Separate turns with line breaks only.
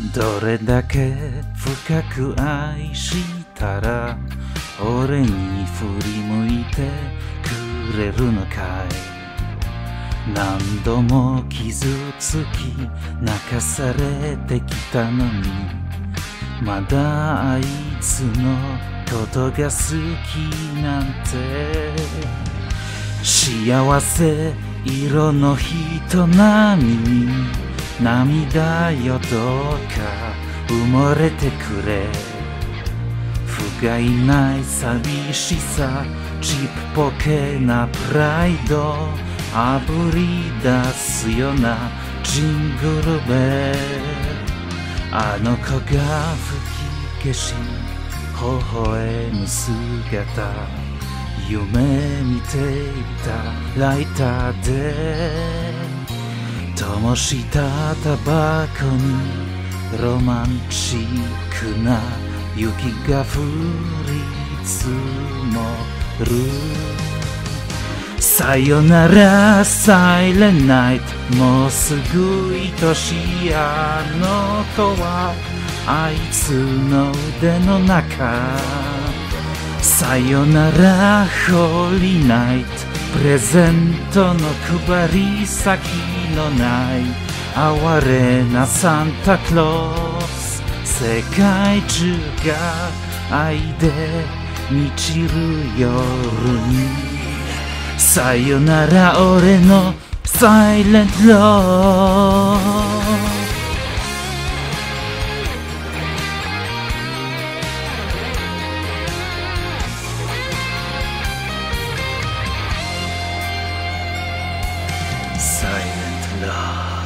どれだけ深く愛したら俺に振り向いてくれるのかい。何度も傷つき泣かされてきたのにまだあいつのことが好きなんて。幸せ色の人並みに涙よどうか埋もれてくれ。不甲斐ない寂しさちっぽけなプライドあぶり出すようなジングルベル。あの子が吹き消し微笑む姿夢見ていたライターで灯したタバコにロマンチックな雪が降り積もる。さよならサイレンナイトもうすぐ愛しいあの子はあいつの腕の中。さよならホーリーナイトプレゼントの配り先のない哀れなサンタクロース。世界中が愛で満ちる夜にさよなら俺のサイレントロー。Silent love.